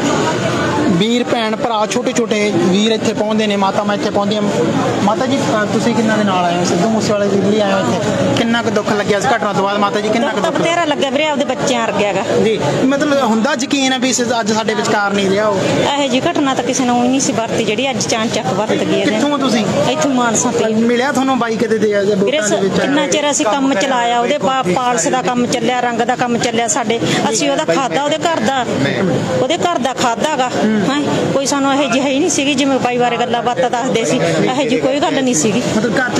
ਵੀਰ ਭੈਣ ਭਰਾ ਛੋਟੇ ਛੋਟੇ ਵੀਰ ਇੱਥੇ ਪਹੁੰਚਦੇ ਨੇ, ਮਾਤਾਵਾਂ ਇੱਥੇ ਪਹੁੰਚਦੀਆਂ। ਮਾਤਾ ਜੀ ਤੁਸੀਂ ਕਿੰਨਾ ਦੇ ਨਾਲ ਆਏ ਹੋ? ਸਿੱਧੂ ਮੂਸੇਵਾਲੇ ਦੀ ਲਈ ਆਏ ਹੋ ਇੱਥੇ, ਕਿੰਨਾ ਕੁ ਦੁੱਖ ਲੱਗਿਆ ਇਸ ਘਟਨਾ ਤੋਂ ਬਾਅਦ? ਮਾਤਾ ਜੀ ਕਿੰਨਾ ਕੁ ਦੁੱਖ ਤੇਰਾ ਲੱਗਿਆ ਵੀਰੇ, ਆਪਦੇ ਬੱਚਿਆਂ ਵਰਗਾ ਹੈਗਾ ਜੀ, ਮਤਲਬ ਹੁੰਦਾ ਯਕੀਨ ਹੈ ਵੀ ਅੱਜ ਸਾਡੇ ਵਿਚਕਾਰ ਨਹੀਂ ਰਿਹਾ ਉਹ? ਇਹੋ ਜਿਹੀ ਘਟਨਾ ਤਾਂ ਕਿਸੇ ਨੂੰ ਨਹੀਂ ਸੀ ਵਰਤੀ ਜਿਹੜੀ ਅੱਜ ਚਾਨਚੱਕ ਵਰਤ ਗਈ ਹੈ। ਕਿੱਥੋਂ ਤੁਸੀਂ? ਇੱਥੋਂ ਮਾਨਸਾ ਤੇ ਮਿਲਿਆ ਤੁਹਾਨੂੰ ਬਾਈਕ ਤੇ ਦੇ ਵੀਰੇ? ਕਿੰਨਾ ਚਿਰ ਅਸੀਂ ਕੰਮ ਚਲਾਇਆ, ਉਹਦੇ ਪਾਲਸ ਦਾ ਕੰਮ ਚੱਲਿਆ, ਰੰਗ ਦਾ ਕੰਮ ਚੱਲਿਆ ਸਾਡੇ, ਅਸੀਂ ਉਹਦਾ ਖਾਦਾ, ਉਹਦੇ ਘਰ ਦਾ ਉਹਦੇ ਘਰ ਦਾ ਖਾਦਾ ਗਾ। ਹਾਂ ਕੋਈ ਸਾਨੂੰ ਇਹੋ ਜਿਹੀ ਹੀ ਨਹੀਂ ਸੀਗੀ ਜਿਵੇਂ ਬਾਈ ਬਾਰੇ ਗੱਲਾਂ ਬਾਤਾਂ ਦੱਸਦੇ ਸੀ, ਇਹੋ ਜਿਹੀ ਕੋਈ ਗੱਲ ਨਹੀਂ ਸੀਗੀ। ਮਤਲਬ ਘਰ ਤੇ ਤੁਸੀਂ ਉਹਨਾਂ ਦੇ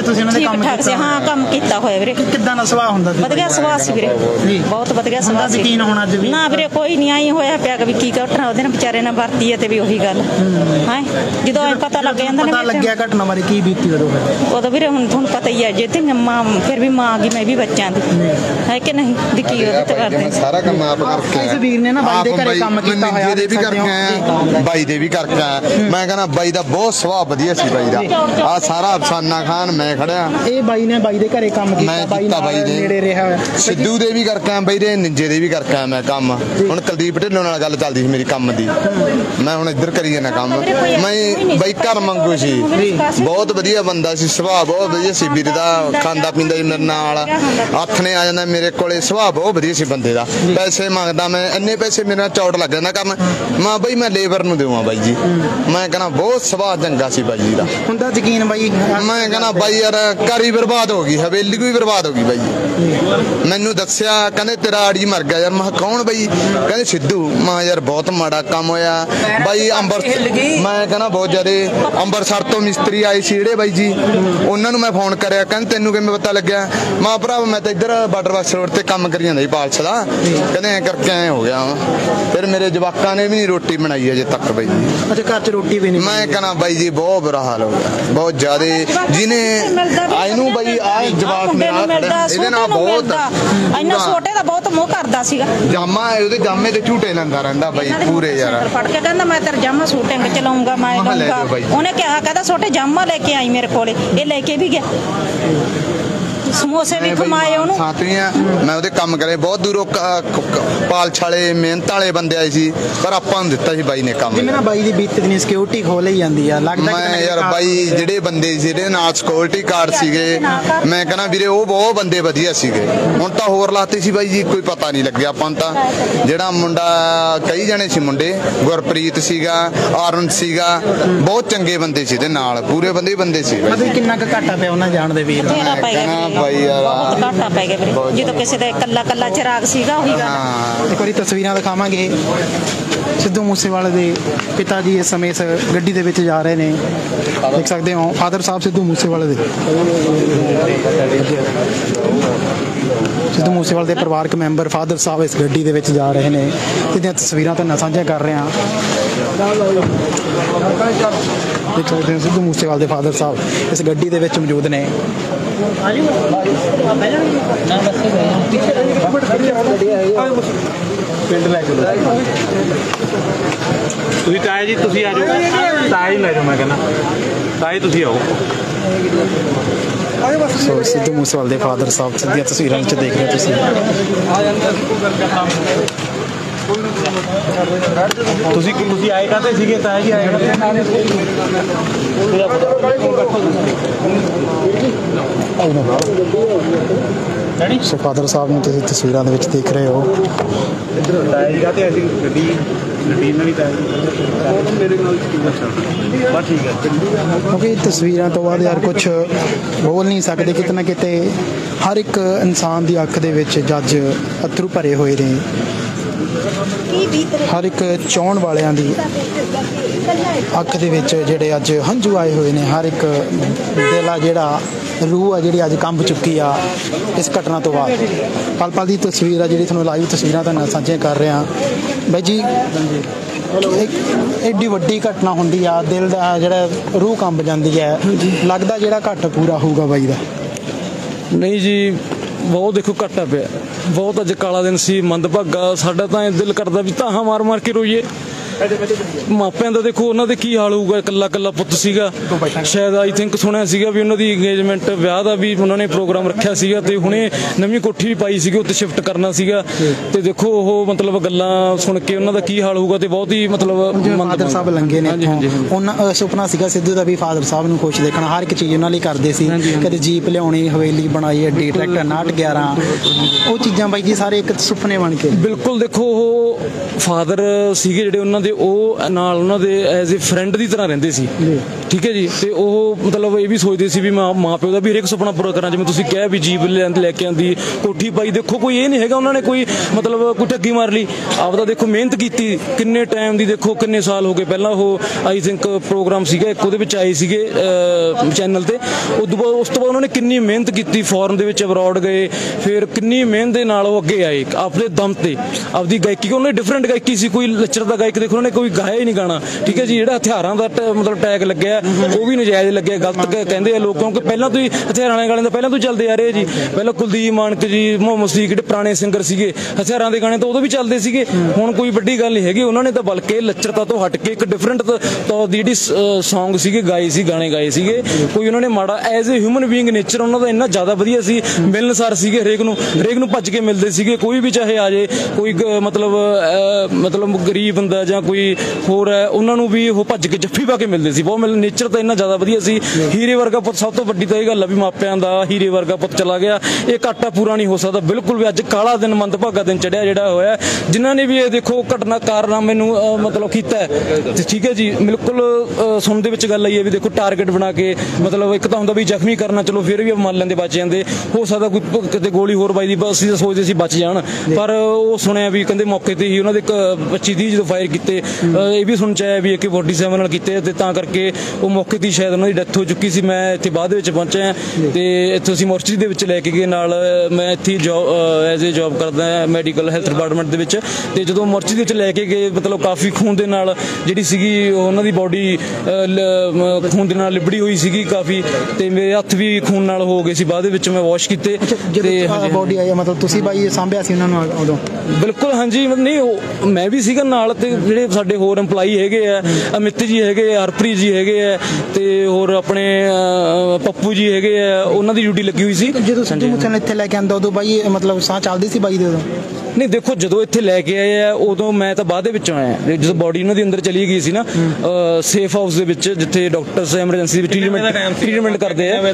ਠੀਕ ਕੰਮ ਠਾਕ ਸੀ ਕੀਤਾ ਹਾਂ ਕੰਮ ਕੀਤਾ ਹੋਇਆ ਵੀਰੇ ਕਿੱਦਾਂ ਦਾ ਸੁਭਾਅ ਹੁੰਦਾ ਸੀ ਵਧੀਆ ਸੁਭਾਅ ਸੀ ਵੀਰੇ ਬਹੁਤ ਵਧੀਆ ਸੁਭਾਅ ਸੀ ਯਕੀਨ ਹੁਣ ਅੱਜ ਵੀ ਨਾ ਵੀਰੇ ਕੋਈ ਨਹੀਂ ਆਈ ਹੋਇਆ ਪਿਆ ਕਿ ਵੀ ਕੀ ਘਟਨਾ ਉਹਦੇ ਨਾਲ ਵਿਚਾਰੇ ਨਾਲ ਵਰਤੀ ਹੈ ਤੇ ਵੀ ਉਹੀ ਗੱਲ ਹਾਂ ਜਦੋਂ ਐ ਪਤਾ ਲੱਗ ਜਾਂਦਾ ਪਤਾ ਨਾ ਲੱਗਿਆ ਘਟਨਾ ਬਾਰੇ ਕੀ ਬੀਤੀ ਉਦੋਂ ਉਦੋਂ ਵੀਰੇ ਹੁਣ ਤੁਹਾਨੂੰ ਪਤਾ ਹੀ ਹੈ ਜੇ ਤੇ ਮਾਂ ਫਿਰ ਵੀ ਮਾਂ ਗਈ ਮੈਂ ਵੀ ਬੱਚਿਆਂ ਦੀ ਹੈ ਕਿ ਨਹੀਂ ਵੀ ਕੀ ਉਹਦੇ ਤੇ ਕਰਦੇ ਸਾਰਾ ਕੰਮ ਆਪ ਕਰਕੇ ਇਸ ਵੀਰ ਨੇ ਨਾ ਬਾਈ ਦੇ ਘਰੇ ਕੰਮ ਕੀਤਾ ਹੋਇਆ ਨਿੱਜੇ ਦੇ ਵੀ ਕਰਕੇ ਆਇਆ ਬਾਈ ਦੇ ਵੀ ਕਰਕੇ ਆਇਆ ਮੈਂ ਕਹਿੰਦਾ ਬਾਈ ਦਾ ਬਹੁਤ ਸੁਭਾਅ ਵਧੀਆ ਸੀ ਬਾਈ ਦਾ ਆ ਸਾਰਾ ਅਫਸਾਨਾ ਖਾਨ ਮੈਂ ਖੜਿਆ ਇਹ ਬਾਈ ਨੇ ਬਾਈ ਦੇ ਘਰੇ ਕੰਮ ਕੀਤਾ ਮੈਂ ਬਾਈ ਕੀਤਾ ਨਾਲ ਬਾਈ ਦੇ ਨੇੜੇ ਰਿਹਾ ਹੋਇਆ ਸਿੱਧੂ ਦੇ ਵੀ ਕਰਕੇ ਆਇਆ ਬਾਈ ਦੇ ਨਿੰਜੇ ਦੇ ਵੀ ਕਰਕੇ ਆਇਆ ਮੈਂ ਕੰਮ ਹੁਣ ਕੁਲਦੀਪ ਢਿੱਲੋਂ ਨਾਲ ਗੱਲ ਚੱਲਦੀ ਸੀ ਮੇਰੀ ਕੰਮ ਦੀ ਮੈਂ ਹੁਣ ਇੱਧਰ ਕਰੀ ਜਾਂਦਾ ਕੰਮ ਮੈਂ ਬਾਈ ਘਰ ਮੰਗੂ ਸੀ ਬਹੁਤ ਵਧੀਆ ਬੰਦਾ ਸੀ ਸੁਭਾਅ ਬਹੁਤ ਵਧੀਆ ਸੀ ਵੀਰ ਦਾ ਖਾਂਦਾ ਪੀਂਦਾ ਸੀ ਮੇਰੇ ਨਾਲ ਹੱਥ ਨੇ ਆ ਜਾਂਦਾ ਮੇਰੇ ਕੋਲੇ ਸੁਭਾਅ ਬਹੁਤ ਵਧੀਆ ਸੀ ਬੰਦੇ ਦਾ ਪੈਸੇ ਮੰਗਦਾ ਮੈਂ ਇੰਨੇ ਪੈਸੇ ਮੇਰੇ ਨਾਲ ਚੌੜ ਲੱਗ ਜਾਂਦਾ ਕੰਮ ਮੈਂ ਬਾਈ ਮੈਂ ਲੇਬਰ ਨੂੰ ਦੇਵਾਂ ਬਾਈ ਜੀ ਮੈਂ ਕਹਿੰਦਾ ਬਹੁਤ ਸੁਭਾਅ ਚੰਗਾ ਸੀ ਬਾਈ ਜੀ ਦਾ ਹੁੰਦਾ ਯਕੀਨ ਬਾਈ ਮੈਂ ਕਹਿੰਦਾ ਬਾਈ ਯਾਰ ਘਰ ਹੀ ਬਰਬਾਦ ਹੋ ਗਈ ਹਵੇਲੀ ਵੀ ਬਰਬਾਦ ਹੋ ਗਈ ਬਾਈ ਮੈਨੂੰ ਦੱਸਿਆ ਕਹਿੰਦੇ ਤੇਰਾ ਆੜੀ ਮਰ ਗਿਆ ਯਾਰ ਮੈਂ ਕੌਣ ਬਾਈ ਕਹਿੰਦੇ ਸਿੱਧੂ ਮੈਂ ਯਾਰ ਬਹੁਤ ਮਾੜਾ ਕੰਮ ਹੋਇਆ ਬਾਈ ਅੰਬਰ ਮੈਂ ਕਹਿੰਦਾ ਬਹੁਤ ਜ਼ਿਆਦੇ ਅੰਬਰਸਰ ਤੋਂ ਮਿਸਤਰੀ ਆਏ ਸੀ ਜਿਹੜੇ ਬਾਈ ਜੀ ਉਹਨਾਂ ਨੂੰ ਮੈਂ ਫੋਨ ਕਰਿਆ ਕਹਿੰਦੇ ਤੈਨੂੰ ਕਿਵੇਂ ਪਤਾ ਲੱਗਿਆ ਮੈਂ ਭਰਾ ਮੈਂ ਤਾਂ ਇੱਧਰ ਬਾਰਡਰ ਬਾਕਸ ਰੋਡ ਤੇ ਕੰਮ ਕਰੀ ਜਾਂਦਾ ਸੀ ਪਾਲਸ ਦਾ ਕਹਿੰਦੇ ਐ ਕਰਕੇ ਐ ਹੋ ਗਿਆ ਫਿਰ ਮੇਰੇ ਜਵਾਕਾਂ ਨੇ ਵੀ ਨਹੀਂ ਰੋਟੀ ਬਣਾਈ ਅਜੇ ਤੱਕ ਬਾਈ ਜੀ ਅੱਛਾ ਘਰ 'ਚ ਰੋਟੀ ਵੀ ਨਹੀਂ ਮੈਂ ਕਹਿੰਦਾ ਬਾਈ ਜੀ ਬਹੁਤ ਬੁਰਾ ਹਾਲ ਹੋ ਗਿਆ ਬਹੁਤ ਜ਼ਿਆਦੇ ਜਿਹਨੇ ਆਈ ਨੂੰ ਬਾਈ ਆ ਜਵਾਕ ਮੇਰਾ ਇਹਦੇ ਨਾਲ ਬਹੁਤ ਇੰਨਾ ਛੋਟੇ ਦਾ ਬਹੁਤ ਮੋਹ ਕਰਦਾ ਸੀਗਾ ਜਾਮਾ ਉਹਦੇ ਜਾਮੇ ਤੇ ਝੂਟੇ ਲੈਂਦਾ ਰਹਿੰਦਾ ਬਾਈ ਪੂਰੇ ਯਾਰ ਫੜ ਕੇ ਕਹਿੰਦਾ ਮੈਂ ਤੇਰਾ ਜਾਮਾ ਸੂਟਿੰਗ ਚਲਾਉਂਗਾ ਮੈਂ ਲਊਂਗਾ ਉਹਨੇ ਕਿਹਾ ਕਹਿੰਦਾ ਛੋਟੇ ਜਾਮਾ ਲੈ ਕੇ ਆਈ ਮੇਰੇ ਕੋਲੇ ਇਹ ਲੈ ਕੇ ਵੀ ਗਿਆ ਸਮੋਸੇ ਵੀ ਖਮਾਏ ਉਹਨੂੰ ਸਾਥੀਆਂ ਮੈਂ ਉਹਦੇ ਕੰਮ ਕਰੇ ਬਹੁਤ ਦੂਰੋਂ ਪਾਲਛ ਵਾਲੇ ਮਿਹਨਤ ਵਾਲੇ ਬੰਦੇ ਆਏ ਸੀ ਪਰ ਆਪਾਂ ਨੂੰ ਦਿੱਤਾ ਸੀ ਬਾਈ ਨੇ ਕੰਮ ਜਿਵੇਂ ਨਾ ਬਾਈ ਦੀ ਬੀਤ ਦੀ ਸਿਕਿਉਰਿਟੀ ਖੋਲ ਹੀ ਜਾਂਦੀ ਆ ਲੱਗਦਾ ਮੈਂ ਯਾਰ ਬਾਈ ਜਿਹੜੇ ਬੰਦੇ ਜਿਹੜੇ ਨਾਲ ਸਿਕਿਉਰਿਟੀ ਗਾਰਡ ਸੀਗੇ ਮੈਂ ਕਹਿੰਦਾ ਵੀਰੇ ਉਹ ਬਹੁਤ ਬੰਦੇ ਵਧੀਆ ਸੀਗੇ ਹੁਣ ਤਾਂ ਹੋਰ ਲਾਤੇ ਸੀ ਬਾਈ ਜੀ ਕੋਈ ਪਤਾ ਨਹੀਂ ਲੱਗਿਆ ਆਪਾਂ ਨੂੰ ਤਾਂ ਜਿਹੜਾ ਮੁੰਡਾ ਕਈ ਜਣੇ ਸੀ ਮੁੰਡੇ ਗੁਰਪ੍ਰੀਤ ਸੀਗਾ ਆਰਨ ਸੀਗਾ ਬਹੁਤ ਚੰਗੇ ਬੰਦੇ ਸੀ ਇਹਦੇ ਨਾਲ ਪੂਰੇ ਬੰਦੇ ਬੰਦੇ ਸੀ ਮਤਲਬ ਕਿੰਨਾ ਕੁ ਘਾਟਾ ਪਿਆ ਉਹਨਾਂ ਜਾਣ ਦੇ ਵੀਰ ਬਾਈ ਯਾਰ ਬਹੁਤ ਘਾਟਾ ਪੈ ਗਿਆ ਵੀਰੇ ਜਦੋਂ ਕਿਸੇ ਦਾ ਇਕੱਲਾ ਇਕੱਲਾ ਚਿਰਾਗ ਸੀਗਾ ਉਹੀ ਗੱਲ ਇੱਕ ਵਾਰੀ ਤਸਵੀਰਾਂ ਦਿਖਾਵਾਂਗੇ ਸਿੱਧੂ ਮੂਸੇਵਾਲੇ ਦੇ ਪਿਤਾ ਜੀ ਇਸ ਸਮੇਂ ਇਸ ਗੱਡੀ ਦੇ ਵਿੱਚ ਜਾ ਰਹੇ ਨੇ ਦੇਖ ਸਕਦੇ ਹੋ ਫਾਦਰ ਸਾਹਿਬ ਸਿੱਧੂ ਮੂਸੇਵਾਲੇ ਦੇ ਸਿੱਧੂ ਮੂਸੇਵਾਲੇ ਦੇ ਪਰਿਵਾਰਕ ਮੈਂਬਰ ਫਾਦਰ ਸਾਹਿਬ ਇਸ ਗੱਡੀ ਦੇ ਵਿੱਚ ਜਾ ਰਹੇ ਨੇ ਇਹਦੀਆਂ ਤਸਵੀਰਾਂ ਤੁਹਾਨੂੰ ਸਾਂਝੀਆਂ ਕਰ ਰਹੇ ਹਾਂ ਦੇਖ ਸਕਦੇ ਹੋ ਸਿੱਧੂ ਮੂਸੇਵਾਲੇ ਦੇ ਫਾਦਰ ਸਾਹਿਬ ਇਸ ਗੱਡੀ ਦੇ ਵਿੱਚ ਮੌਜੂਦ ਨੇ ਪਿੰਡ ਲੈ ਕੇ ਤੁਸੀਂ ਤਾਏ ਜੀ ਤੁਸੀਂ ਆ ਜਾਓ ਤਾਏ ਲੈ ਜਾਓ ਮੈਂ ਕਹਿੰਦਾ ਤਾਏ ਤੁਸੀਂ ਆਓ ਸੋ ਸਿੱਧੂ ਮੂਸੇਵਾਲੇ ਦੇ ਫਾਦਰ ਸਾਹਿਬ ਦੀਆਂ ਤਸਵੀਰਾਂ ਵਿੱਚ ਦੇਖ ਰਹੇ ਤੁਸੀਂ ਤੁਸੀਂ ਤੁਸੀਂ ਆਏ ਕਾਹਤੇ ਸੀਗੇ ਤਾਏ ਜੀ ਆਏ ਸੋ ਫਾਦਰ ਸਾਹਿਬ ਨੂੰ ਤੁਸੀਂ ਤਸਵੀਰਾਂ ਦੇ ਵਿੱਚ ਦੇਖ ਰਹੇ ਹੋ ਇੱਧਰ ਤਾਏ ਜੀ ਕਾਹਤੇ ਅਸੀਂ ਗੱਡੀ ਗੱਡੀ ਨਾਲ ਹੀ ਤਾਏ ਜੀ ਮੇਰੇ ਨਾਲ ਬਸ ਠੀਕ ਹੈ ਕਿਉਂਕਿ ਤਸਵੀਰਾਂ ਤੋਂ ਬਾਅਦ ਯਾਰ ਕੁਝ ਬੋਲ ਨਹੀਂ ਸਕਦੇ ਕਿਤੇ ਨਾ ਕਿਤੇ ਹਰ ਇੱਕ ਇਨਸਾਨ ਦੀ ਅੱਖ ਦੇ ਵਿੱਚ ਜੱਜ ਅੱਥਰੂ ਭਰੇ ਹੋਏ ਨੇ ਹਰ ਇੱਕ ਚਾਹੁਣ ਵਾਲਿਆਂ ਦੀ ਅੱਖ ਦੇ ਵਿੱਚ ਜਿਹੜੇ ਅੱਜ ਹੰਝੂ ਆਏ ਹੋਏ ਨੇ ਹਰ ਇੱਕ ਦਿਲ ਆ ਜਿਹੜਾ ਰੂਹ ਆ ਜਿਹੜੀ ਅੱਜ ਕੰਬ ਚੁੱਕੀ ਆ ਇਸ ਘਟਨਾ ਤੋਂ ਬਾਅਦ ਪਲ ਪਲ ਦੀ ਤਸਵੀਰ ਆ ਜਿਹੜੀ ਤੁਹਾਨੂੰ ਲਾਈਵ ਤਸਵੀਰਾਂ ਤੁਹਾਨੂੰ ਸਾਂਝੀਆਂ ਕਰ ਰਿਹਾ ਬਾਈ ਜੀ ਐਡੀ ਵੱਡੀ ਘਟਨਾ ਹੁੰਦੀ ਆ ਦਿਲ ਦਾ ਜਿਹੜਾ ਰੂਹ ਕੰਬ ਜਾਂਦੀ ਹੈ ਲੱਗਦਾ ਜਿਹੜਾ ਘੱਟ ਪੂਰਾ ਹੋਊਗਾ ਬਾਈ ਦਾ ਨਹੀਂ ਜੀ ਬਹੁਤ ਦੇਖੋ ਘਾਟਾ ਪਿਆ ਬਹੁਤ ਅੱਜ ਕਾਲਾ ਦਿਨ ਸੀ ਮੰਦਭਾਗਾ ਸਾਡਾ ਤਾਂ ਦਿਲ ਕਰਦਾ ਵੀ ਧਾਹਾਂ ਮਾਰ ਮਾਰ ਕੇ ਰੋਈਏ ਮਾਪਿਆਂ ਦਾ ਦੇਖੋ ਉਹਨਾਂ ਦੇ ਕੀ ਹਾਲ ਹੋਊਗਾ ਇਕੱਲਾ ਇਕੱਲਾ ਪੁੱਤ ਸੀਗਾ ਸ਼ਾਇਦ ਆਈ ਥਿੰਕ ਸੁਣਿਆ ਸੀਗਾ ਵੀ ਉਹਨਾਂ ਦੀ ਇੰਗੇਜਮੈਂਟ ਵਿਆਹ ਦਾ ਵੀ ਉਹਨਾਂ ਨੇ ਪ੍ਰੋਗਰਾਮ ਰੱਖਿਆ ਸੀਗਾ ਤੇ ਹੁਣੇ ਨਵੀਂ ਕੋਠੀ ਵੀ ਪਾਈ ਸੀਗੀ ਉੱਤੇ ਸ਼ਿਫਟ ਕਰਨਾ ਸੀਗਾ ਤੇ ਦੇਖੋ ਉਹ ਮਤਲਬ ਗੱਲਾਂ ਸੁਣ ਕੇ ਉਹਨਾਂ ਦਾ ਕੀ ਹਾਲ ਹੋਊਗਾ ਤੇ ਬਹੁਤ ਹੀ ਮਤਲਬ ਫਾਦਰ ਸਾਹਿਬ ਲੰਗੇ ਨੇ ਉਹਨਾਂ ਸੁਪਨਾ ਸੀਗਾ ਸਿੱਧੂ ਦਾ ਵੀ ਫਾਦਰ ਸਾਹਿਬ ਨੂੰ ਖੁਸ਼ ਦੇਖਣਾ ਹਰ ਇੱਕ ਚੀਜ਼ ਉਹਨਾਂ ਲਈ ਕਰਦੇ ਸੀ ਕਦੇ ਜੀਪ ਲਿਆਉਣੀ ਹਵੇਲੀ ਬਣਾਈ ਐਡੀ ਟਰੈਕਟਰ ਨਾਟ ਗਿਆਰਾਂ ਉਹ ਚੀਜ਼ਾਂ ਬਾਈ ਜੀ ਸਾਰੇ ਇੱਕ ਸੁਪਨੇ ਬਣ ਕੇ ਬਿਲਕੁਲ ਦੇਖੋ ਉਹ ਫਾਦਰ ਸੀਗੇ ਜਿਹੜੇ ਉਹਨਾਂ ਦੇ ਉਹ ਨਾਲ ਉਹਨਾਂ ਦੇ ਐਜ਼ ਏ ਫਰੈਂਡ ਦੀ ਤਰ੍ਹਾਂ ਰਹਿੰਦੇ ਸੀ, ਠੀਕ ਹੈ ਜੀ। ਤੇ ਉਹ ਮਤਲਬ ਇਹ ਵੀ ਸੋਚਦੇ ਸੀ ਵੀ ਮਾਂ ਮਾਂ ਪਿਓ ਦਾ ਵੀ ਹਰੇਕ ਸੁਪਨਾ ਪੂਰਾ ਕਰਾਂ, ਜਿਵੇਂ ਤੁਸੀਂ ਕਿਹਾ ਵੀ ਜੀਪ ਲੈ ਕੇ ਆਂਦੀ, ਕੋਠੀ ਪਾਈ। ਦੇਖੋ ਕੋਈ ਇਹ ਨਹੀਂ ਹੈਗਾ ਉਹਨਾਂ ਨੇ ਕੋਈ ਮਤਲਬ ਕੋਈ ਠੱਗੀ ਮਾਰ ਲਈ, ਆਪਦਾ ਦੇਖੋ ਮਿਹਨਤ ਕੀਤੀ ਕਿੰਨੇ ਟਾਈਮ ਦੀ, ਦੇਖੋ ਕਿੰਨੇ ਸਾਲ ਹੋ ਗਏ। ਪਹਿਲਾਂ ਉਹ ਆਈ ਥਿੰਕ ਪ੍ਰੋਗਰਾਮ ਸੀਗਾ ਇੱਕ, ਉਹਦੇ ਵਿੱਚ ਆਏ ਸੀਗੇ ਚੈਨਲ ਤੇ, ਉਦੋਂ ਬਾਅਦ ਉਸ ਤੋਂ ਬਾਅਦ ਉਹਨਾਂ ਨੇ ਕਿੰਨੀ ਮਿਹਨਤ ਕੀਤੀ, ਫੋਰਨ ਦੇ ਵਿੱਚ ਅਬਰੋਡ ਗਏ, ਫਿਰ ਕਿੰਨੀ ਮਿਹਨਤ ਦੇ ਨਾਲ ਉਹ ਅੱਗੇ ਆਏ ਆਪਣੇ ਦਮ ਤੇ, ਆਪਦੀ ਗਾਇਕੀ। ਉਹਨਾਂ ਦੀ ਡਿਫਰੈਂਟ ਗਾਇਕੀ ਸੀ, ਕੋਈ ਲੱਚਰ ਦਾ ਗਾਇਕ ਦੇਖੋ ਉਹਨਾਂ ਨੇ ਕੋਈ ਗਾਇਆ ਹੀ ਨਹੀਂ ਗਾਣਾ, ਠੀਕ ਹੈ ਜੀ। ਜਿਹੜਾ ਹਥਿਆਰਾਂ ਦਾ ਮਤਲਬ ਟੈਗ ਲੱਗਿਆ ਉਹ ਵੀ ਨਜਾਇਜ਼ ਲੱਗਿਆ, ਗਲਤ ਕਹਿੰਦੇ ਆ ਲੋਕ, ਕਿਉਂਕਿ ਪਹਿਲਾਂ ਤੋਂ ਹੀ ਹਥਿਆਰਾਂ ਵਾਲੇ ਗਾਣੇ ਦਾ ਪਹਿਲਾਂ ਤੋਂ ਚੱਲਦੇ ਆ ਰਹੇ ਜੀ। ਪਹਿਲਾਂ ਕੁਲਦੀਪ ਮਾਨਕ ਜੀ, ਮੁਹੰਮਦ ਸਦੀਕ ਜਿਹੜੇ ਪੁਰਾਣੇ ਸਿੰਗਰ ਸੀਗੇ ਹਥਿਆਰਾਂ ਦੇ ਗਾਣੇ ਤਾਂ ਉਦੋਂ ਵੀ ਚੱਲਦੇ ਸੀਗੇ। ਹੁਣ ਕੋਈ ਵੱਡੀ ਗੱਲ ਨਹੀਂ ਹੈਗੀ, ਉਹਨਾਂ ਨੇ ਤਾਂ ਬਲਕਿ ਲੱਚਰਤਾ ਤੋਂ ਹਟ ਕੇ ਇੱਕ ਡਿਫਰੈਂਟ ਤੌਰ ਦੀ ਜਿਹੜੀ ਸੌਂਗ ਸੀਗੇ ਗਾਏ ਸੀ, ਗਾਣੇ ਗਾਏ ਸੀਗੇ। ਕੋਈ ਉਹਨਾਂ ਨੇ ਮਾੜਾ as a human being nature ਉਹਨਾਂ ਦਾ ਇੰਨਾ ਜ਼ਿਆਦਾ ਵਧੀਆ ਸੀ, ਮਿਲਣਸਾਰ ਸੀਗੇ, ਹਰੇਕ ਨੂੰ ਹਰੇਕ ਨੂੰ ਭੱਜ ਕੇ ਮਿਲਦੇ ਸੀਗੇ। ਕੋਈ ਵੀ ਚਾਹੇ ਆ ਜਾਏ, ਕੋਈ ਮਤਲਬ ਮਤਲਬ ਗਰੀਬ ਬੰਦਾ ਜਾਂ ਕੋਈ ਹੋਰ ਹੈ, ਉਹਨਾਂ ਨੂੰ ਵੀ ਉਹ ਭੱਜ ਕੇ ਜੱਫੀ ਪਾ ਕੇ ਮਿਲਦੇ ਸੀ। ਬਹੁਤ ਮਿਲ ਨੇਚਰ ਤਾਂ ਇੰਨਾ ਜ਼ਿਆਦਾ ਵਧੀਆ ਸੀ। ਹੀਰੇ ਵਰਗਾ ਪੁੱਤ, ਸਭ ਤੋਂ ਵੱਡੀ ਤਾਂ ਇਹ ਗੱਲ ਆ ਵੀ ਮਾਪਿਆਂ ਦਾ ਹੀਰੇ ਵਰਗਾ ਪੁੱਤ ਚਲਾ ਗਿਆ, ਇਹ ਘਾਟਾ ਪੂਰਾ ਨਹੀਂ ਹੋ ਸਕਦਾ ਬਿਲਕੁਲ ਵੀ। ਅੱਜ ਕਾਲਾ ਦਿਨ, ਮੰਦਭਾਗਾ ਦਿਨ ਚੜਿਆ ਜਿਹੜਾ ਹੋਇਆ, ਜਿਨ੍ਹਾਂ ਨੇ ਵੀ ਇਹ ਦੇਖੋ ਘਟਨਾ ਕਾਰਨਾਮੇ ਨੂੰ ਮਤਲਬ ਕੀਤਾ, ਠੀਕ ਹੈ ਜੀ। ਬਿਲਕੁਲ ਸੁਣਨ ਦੇ ਵਿੱਚ ਗੱਲ ਆਈ ਹੈ ਵੀ ਦੇਖੋ ਟਾਰਗੇਟ ਬਣਾ ਕੇ, ਮਤਲਬ ਇੱਕ ਤਾਂ ਹੁੰਦਾ ਵੀ ਜ਼ਖਮੀ ਕਰਨਾ, ਚਲੋ ਫਿਰ ਵੀ ਮੰਨ ਲੈਂਦੇ ਬਚ ਜਾਂਦੇ, ਹੋ ਸਕਦਾ ਕੋਈ ਕਿਤੇ ਗੋਲੀ ਹੋਰ ਵੱਜਦੀ, ਅਸੀਂ ਤਾਂ ਸੋਚਦੇ ਸੀ ਬਚ ਜਾਣ, ਪਰ ਉਹ ਸੁਣਿਆ ਵੀ ਕਹਿੰਦੇ ਮੌਕੇ ਤੇ ਹੀ ਉਹਨਾਂ ਦੇ ਪੱਚੀ ਤੀਹ ਜਦੋਂ ਫਾਇਰ ਕੀਤੇ, ਇਹ ਵੀ ਸੁਣ ਚ ਆਇਆ ਵੀ ਏ ਕੇ ਫੋਰਟੀ ਸੈਵਨ ਨਾਲ ਕੀਤੇ, ਤੇ ਤਾਂ ਕਰਕੇ ਉਹ ਮੌਕੇ ਤੇ ਸ਼ਾਇਦ ਉਹਨਾਂ ਦੀ ਡੈਥ ਹੋ ਚੁੱਕੀ ਸੀ। ਮੈਂ ਇੱਥੇ ਬਾਅਦ ਵਿੱਚ ਪਹੁੰਚਿਆ ਤੇ ਇੱਥੇ ਅਸੀਂ ਮੋਰਚਰੀ ਦੇ ਵਿੱਚ ਲੈ ਕੇ ਗਏ ਨਾਲ, ਮੈਂ ਇੱਥੇ ਜੋਬ ਐਜ਼ ਏ ਜੋਬ ਕਰਦਾ ਮੈਡੀਕਲ ਹੈਲਥ ਡਿਪਾਰਟਮੈਂਟ ਦੇ ਵਿੱਚ। ਤੇ ਜਦੋਂ ਮੋਰਚਰੀ ਦੇ ਵਿੱਚ ਲੈ ਕੇ ਗਏ, ਮਤਲਬ ਕਾਫੀ ਖੂਨ ਦੇ ਨਾਲ ਜਿਹੜੀ ਸੀਗੀ ਉਹਨਾਂ ਦੀ ਬੋਡੀ ਖੂਨ ਦੇ ਨਾਲ ਲਿਬੜੀ ਹੋਈ ਸੀਗੀ ਕਾਫੀ, ਤੇ ਮੇਰੇ ਹੱਥ ਵੀ ਖੂਨ ਨਾਲ ਹੋ ਗਏ ਸੀ। ਬਾਅਦ ਦੇ ਵਿੱਚ ਮੈਂ ਵਾਸ਼ ਕੀਤੇ ਤੇ ਬੋਡੀ ਆਈ, ਮਤਲਬ ਤੁਸੀਂ ਬਾਈ ਸਾਂਭਿਆ ਸੀ ਉਹਨਾਂ ਨੂੰ ਉਦੋਂ? ਬਿਲਕੁਲ ਹਾਂਜੀ, ਨਹੀਂ ਮੈਂ ਵੀ ਸੀਗਾ ਨਾਲ, ਤੇ ਜਿਹੜੇ ਸਾਡੇ ਹੋਰ EMPLOYEE ਹੈਗੇ ਆ, ਅਮਿਤ ਜੀ ਹੈਗੇ ਆ, ਹਰਪ੍ਰੀਤ ਜੀ ਹੈਗੇ ਆ, ਤੇ ਹੋਰ ਆਪਣੇ ਪੱਪੂ ਜੀ ਹੈਗੇ ਆ, ਉਹਨਾਂ ਦੀ ਡਿਊਟੀ ਲੱਗੀ ਹੋਈ ਸੀ। ਜਦੋਂ ਸਿੱਧੂ ਮੂਸੇਵਾਲਾ ਇੱਥੇ ਲੈ ਕੇ ਆਂਦਾ ਉਦੋਂ ਬਾਈ ਮਤਲਬ ਸਾਹ ਚੱਲਦੀ ਸੀ ਬਾਈ ਦੇ ਉਦੋਂ? ਨਹੀਂ ਦੇਖੋ, ਜਦੋਂ ਇੱਥੇ ਲੈ ਕੇ ਆਏ ਆ ਉਦੋਂ ਮੈਂ ਤਾਂ ਬਾਅਦ ਦੇ ਵਿੱਚੋਂ ਆਇਆ, ਜਦੋਂ ਬੋਡੀ ਉਹਨਾਂ ਦੀ ਅੰਦਰ ਚਲੀ ਗਈ ਸੀ ਨਾ ਸੇਫ ਹਾਊਸ ਦੇ ਵਿੱਚ, ਜਿੱਥੇ ਡਾਕਟਰਸ ਐਮਰਜੈਂਸੀ ਵਿੱਚ ਟ੍ਰੀਟਮੈਂਟ ਟ੍ਰੀਟਮੈਂਟ ਕਰਦੇ ਆ।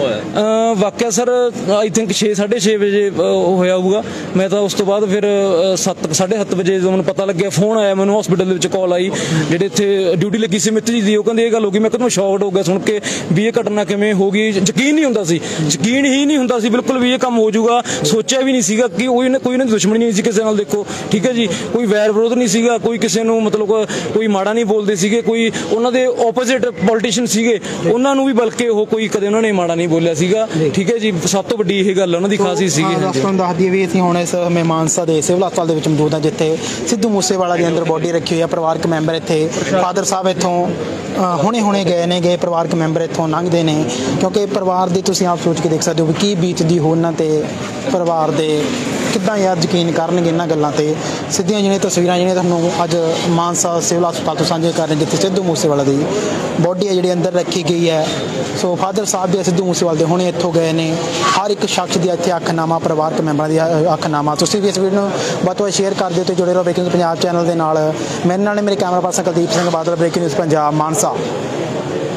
ਵਾਕਿਆ ਸਰ ਆਈ ਥਿੰਕ ਛੇ ਸਾਢੇ ਛੇ ਵਜੇ ਹੋਇਆ ਹੋਊਗਾ। ਮੈਂ ਤਾਂ ਉਸ ਤੋਂ ਬਾਅਦ ਫਿਰ ਸੱਤ ਸਾਢੇ ਸੱਤ ਵਜੇ ਜਦੋਂ ਮੈਨੂੰ ਪਤਾ ਲੱਗਿਆ, ਫੋਨ ਆਇਆ ਮੈਨੂੰ ਹਸਪੀਟਲ ਦੇ ਵਿੱਚ, ਕਾਲ ਆਈ ਜਿਹੜੇ ਇੱਥੇ ਡਿਊਟੀ ਲੱਗੀ ਸੀ ਮਿੱਤ ਜੀ ਦੀ, ਉਹ ਕਹਿੰਦੇ ਇਹ ਗੱਲ ਹੋ ਗਈ। ਮੈਂ ਕਹਿੰਦਾ ਸ਼ੌਕਡ ਹੋ ਗਿਆ ਸੁਣ ਕੇ ਵੀ ਇਹ ਘਟਨਾ ਕਿਵੇਂ ਹੋ ਗਈ, ਯਕੀਨ ਨਹੀਂ ਹੁੰਦਾ ਸੀ, ਯਕੀਨ ਹੀ ਨਹੀਂ ਹੁੰਦਾ ਸੀ ਬਿਲਕੁਲ ਵੀ ਇਹ ਕੰਮ ਹੋ ਜਾਊਗਾ। ਸੋਚਿਆ ਵੀ ਨਹੀਂ ਸੀਗਾ ਕਿ ਕੋਈ ਕੋਈ ਉਹਨਾਂ ਦੀ ਦੁਸ਼ਮਣੀ ਨਹੀਂ ਸੀ ਕਿਸੇ ਨਾਲ, ਦੇਖੋ ਠੀਕ ਹੈ ਜੀ, ਕੋਈ ਵੈਰ ਵਿਰੋਧ ਨਹੀਂ ਸੀਗਾ, ਕੋਈ ਕਿਸੇ ਨੂੰ ਮਤਲਬ ਕੋਈ ਮਾੜਾ ਨਹੀਂ ਬੋਲਦੇ ਸੀਗੇ, ਕੋਈ ਉਹਨਾਂ ਦੇ ਆਪੋਜ਼ਿਟ ਪੋਲੀਟੀਸ਼ੀਅਨ ਸੀਗੇ, ਉਹਨਾਂ ਨੂੰ ਵੀ ਬਲਕਿ ਉਹ ਕੋਈ ਕਦੇ ਉਹਨਾਂ ਨੇ ਮਾੜਾ ਨਹੀਂ ਬੋਲਿਆ ਸੀਗਾ, ਠੀਕ ਹੈ ਜੀ। ਸਭ ਤੋਂ ਵੱਡੀ ਇਹ ਗੱਲ ਉਹਨਾਂ ਦੀ ਖਾਸੀਅਤ ਸੀਗੀ। ਤੁਹਾਨੂੰ ਦੱਸ ਦਈਏ ਵੀ ਅਸੀਂ ਹੁਣ ਇਸ ਮਾਨਸਾ ਦੇ ਸਿਵਲ ਹਸਪਤਾਲ ਦੇ ਵਿੱਚ ਮੌਜੂਦ ਹਾਂ, ਜਿੱਥੇ ਸਿੱਧੂ ਮੂਸੇਵਾਲਾ ਦੇ ਅੰਦਰ ਬੋਡੀ ਰੱਖੀ ਹੋਈ ਹੈ। ਪਰਿਵਾਰਕ ਮੈਂਬਰ ਇੱਥੇ, ਫਾਦਰ ਸਾਹਿਬ ਇੱਥੋਂ ਹੁਣੇ ਹੁਣੇ ਗਏ ਨੇ, ਗਏ ਪਰਿਵਾਰਕ ਮੈਂਬਰ ਇੱਥੋਂ ਲੰਘਦੇ ਨੇ, ਕਿਉਂਕਿ ਪਰਿਵਾਰ ਦੀ ਤੁਸੀਂ ਆਪ ਸੋਚ ਕੇ ਦੇਖ ਸਕਦੇ ਹੋ ਵੀ ਕੀ ਬੀਤਦੀ ਹੋ ਉਹਨਾਂ ਤੇ, ਪਰਿਵਾਰ ਦੇ ਕਿੱਦਾਂ ਯਾਰ ਯਕੀਨ ਕਰਨਗੇ ਇਹਨਾਂ ਗੱਲਾਂ ਤੇ। ਸਿੱਧੀਆਂ ਜਿਹੜੀਆਂ ਤਸਵੀਰਾਂ ਜਿਹੜੀਆਂ ਤੁਹਾਨੂੰ ਅੱਜ ਮਾਨਸਾ ਸਿਵਲ ਹਸਪਤਾਲ ਤੋਂ ਸਾਂਝੇ ਕਰ ਰਹੇ, ਜਿੱਥੇ ਸਿੱਧੂ ਮੂਸੇਵਾਲਾ ਦੀ ਬੋਡੀ ਹੈ ਜਿਹੜੀ ਅੰਦਰ ਰੱਖੀ ਗਈ ਹੈ। ਸੋ ਫਾਦਰ ਸਾਹਿਬ ਦੇ ਸਿੱਧੂ ਮੂਸੇਵਾਲੇ ਦੇ ਹੁਣੇ ਇੱਥੋਂ ਗਏ ਨੇ। ਹਰ ਇੱਕ ਸ਼ਖਸ ਦੀ ਇੱਥੇ ਅੱਖਨਾਮਾ, ਪਰਿਵਾਰਕ ਮੈਂਬਰਾਂ ਦੀ ਅੱਖਨਾਮਾ। ਤੁਸੀਂ ਵੀ ਇਸ ਵੀਡੀਓ ਨੂੰ ਵੱਧ ਤੋਂ ਵੱਧ ਸ਼ੇਅਰ ਕਰ ਦਿਓ ਤੇ ਜੁੜੇ ਰਹੋ ਬ੍ਰੇਕਿੰਗ ਨਿਊਜ਼ ਪੰਜਾਬ ਚੈਨਲ ਦੇ ਨਾਲ। ਮੇਰੇ ਨਾਲ ਨੇ ਮੇਰੇ camera person Kuldeep Singh Badal, breaking news Punjab Mansa.